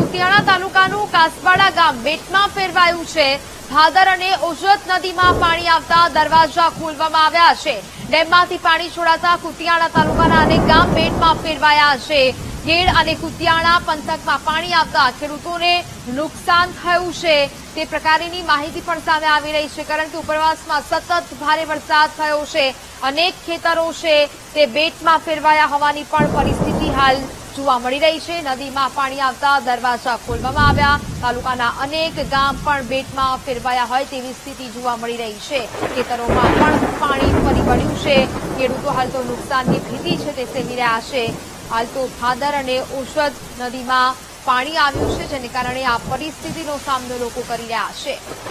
કુતિયાણા તાલુકાનું કાસવાડા ગામ બેટમાં ફેરવાયું છે। ભાદર અને ઓજત નદીમાં પાણી આવતા દરવાજા ખોલવામાં આવ્યા છે। ડેમમાંથી પાણી છોડાતા કુતિયાણા તાલુકાના અનેક ગામ બેટમાં ફેરવાયા છે। ગેડ અને કુતિયાણા પંથકમાં પાણી આવતા ખેડૂતોને નુકસાન થયું છે તે પ્રકારની માહિતી પણ સામે આવી રહી છે, કારણ કે ઉપરવાસમાં સતત ભારે વરસાદ થયો છે। અનેક ખેતરો છે તે બેટમાં ફેરવાયા હોવાની પણ પરિસ્થિતિ હાલ જોવા મળી રહી છે। નદીમાં પાણી આવતા દરવાજા ખોલવામાં આવ્યા। તાલુકાના અનેક ગામ પણ બેટમાં ફેરવાયા હોય તેવી સ્થિતિ જોવા મળી રહી છે। ખેતરોમાં પણ પાણી ફરી વળ્યું છે। ખેડૂતો હાલ તો નુકસાનની ભીતિ છે તે સેવી રહ્યા છે। હાલ તો ભાદર અને ઓજત નદીમાં પાણી આવ્યું છે, જેને કારણે આ પરિસ્થિતિનો સામનો લોકો કરી રહ્યા છે।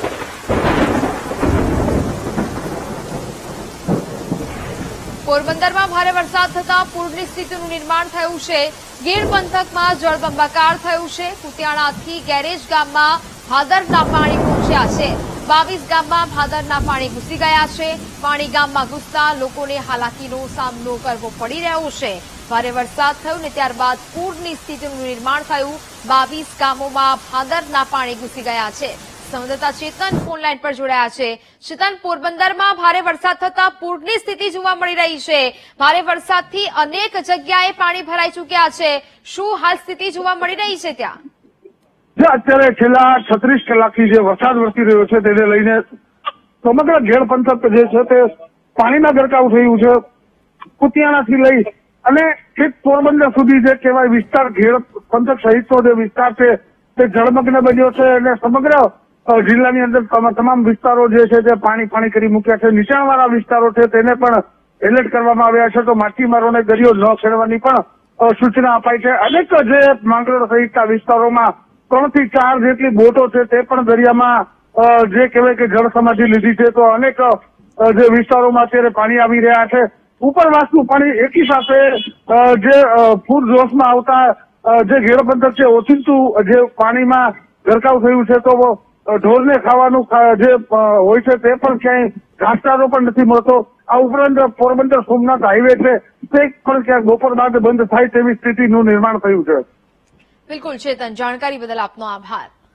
પોરબંદરમાં ભારે વરસાદ થતા પૂરની સ્થિતિનું નિર્માણ થયું છે। ગીર પંથકમાં જળબંબાકાર થયું છે। કુતિયાણાથી ગેરેજ ગામમાં ભાદરના પાણી પહોંચ્યા છે। 22 ગામમાં ભાદરના પાણી ઘૂસી ગયા છે। પાણી ગામમાં ઘૂસતા લોકોને હાલાકીનો સામનો કરવો પડી રહ્યો છે। ભારે વરસાદ થયો ને ત્યારબાદ પૂરની સ્થિતિનું નિર્માણ થયું। 22 ગામોમાં ભાદરના પાણી ઘૂસી ગયા છે। સંવાદદાતા ચેતન ફોનલાઈન પર જોડાયા છે। ચેતન, પોરબંદરમાં ભારે વરસાદ થતા પૂરની સ્થિતિ જોવા મળી રહી છે। ભારે વરસાદથી અનેક જગ્યાએ પાણી ભરાઈ ચૂક્યા છે। શું હાલ સ્થિતિ જોવા મળી રહી છે ત્યાં? અત્યારે છેલ્લા 36 કલાકથી જે વરસાદ વરસી રહ્યો છે તેને લઈને સમગ્ર ગેડ પંથક જે છે તે પાણીના ગરકાવ થયું છે। કુતિયાણાથી લઈ અને ઠીક પોરબંદર સુધી જે કહેવાય વિસ્તાર ગેડ પંથક સહિતનો જે વિસ્તાર છે તે જળમગ્ન બન્યો છે અને સમગ્ર જિલ્લાની અંદર તમામ વિસ્તારો જે છે તે પાણી કરી મૂક્યા છે। નીચાણવાળા વિસ્તારો છે તેને પણ એલર્ટ કરવામાં આવ્યા છે, તો માછીમારોને દરિયો ન ખેડવાની પણ સૂચના અપાઈ છે। અનેક જે માંગરોળ સહિતના વિસ્તારોમાં 3 થી 4 જેટલી બોટો છે તે પણ દરિયામાં જે કહેવાય કે જળ સમાધિ લીધી છે, તો અનેક જે વિસ્તારોમાં અત્યારે પાણી આવી રહ્યા છે। ઉપરવાસનું પાણી એકી સાથે જે પૂરજોશમાં આવતા જે ગેડ પંથક છે ઓચિંતું જે પાણીમાં ગરકાવ થયું છે, તો ઢોરને ખાવાનું જે હોય છે તે પણ ક્યાંય ઘાસચારો પણ નથી મળતો। આ ઉપરાંત પોરબંદર સોમનાથ હાઈવે છે તે પણ ક્યાંક બપોર બાદ બંધ થાય તેવી સ્થિતિનું નિર્માણ થયું છે। બિલકુલ ચેતન, જાણકારી બદલ આપનો આભાર।